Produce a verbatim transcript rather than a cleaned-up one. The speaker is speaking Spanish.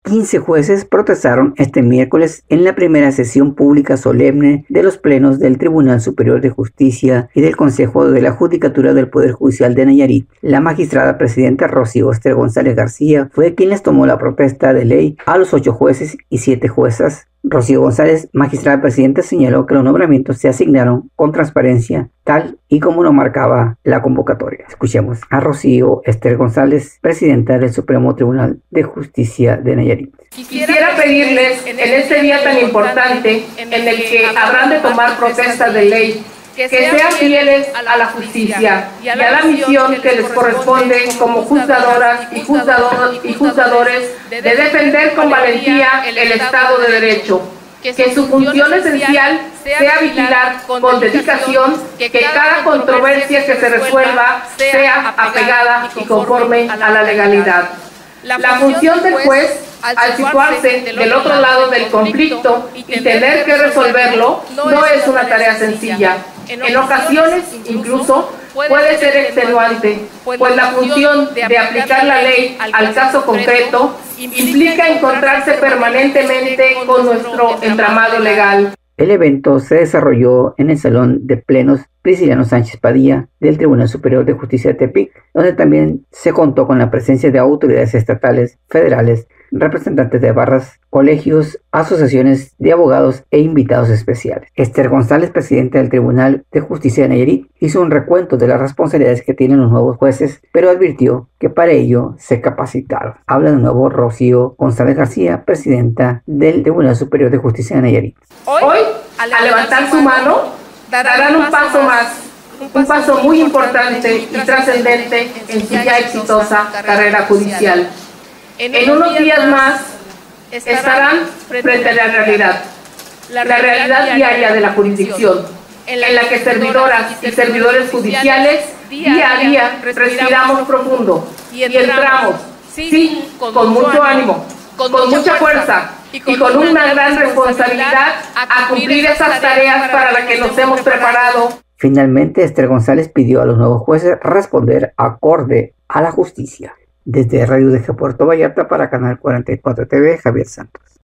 quince jueces protestaron este miércoles en la primera sesión pública solemne de los plenos del Tribunal Superior de Justicia y del Consejo de la Judicatura del Poder Judicial de Nayarit. La magistrada presidenta Rocío Ester González García fue quien les tomó la protesta de ley a los ocho jueces y siete juezas. Rocío González, magistrada presidenta, señaló que los nombramientos se asignaron con transparencia, tal y como lo marcaba la convocatoria. Escuchemos a Rocío Ester González, presidenta del Supremo Tribunal de Justicia de Nayarit. Quisiera pedirles en este día tan importante en el que habrán de tomar protestas de ley, que sean fieles a la justicia y a la misión que les corresponde como juzgadoras y, juzgador, y juzgadores de defender con valentía el Estado de Derecho. Que su función esencial sea vigilar con dedicación que cada controversia que se resuelva sea apegada y conforme a la legalidad. La función del juez, al situarse del otro lado del conflicto y tener que resolverlo, no es una tarea sencilla. En ocasiones, incluso, puede ser extenuante, pues la función de aplicar la ley al caso concreto implica encontrarse permanentemente con nuestro entramado legal. El evento se desarrolló en el Salón de Plenos Prisciliano Sánchez Padilla del Tribunal Superior de Justicia de Tepic, donde también se contó con la presencia de autoridades estatales, federales, representantes de barras, colegios, asociaciones de abogados e invitados especiales. Ester González, presidenta del Tribunal de Justicia de Nayarit, hizo un recuento de las responsabilidades que tienen los nuevos jueces, pero advirtió que para ello se capacitaron. Habla de nuevo Rocío González García, presidenta del Tribunal Superior de Justicia de Nayarit. Hoy, al levantar su mano, darán un paso más, un paso muy importante y trascendente en su ya exitosa carrera judicial. En unos días más estarán frente a la realidad, la realidad diaria de la jurisdicción, en la que servidoras y servidores judiciales día a día respiramos profundo y entramos, sí, con mucho ánimo, con mucha fuerza y con una gran responsabilidad a cumplir esas tareas para las que nos hemos preparado. Finalmente, Ester González pidió a los nuevos jueces responder acorde a la justicia. Desde Radio de Puerto Vallarta para Canal cuarenta y cuatro T V, Javier Santos.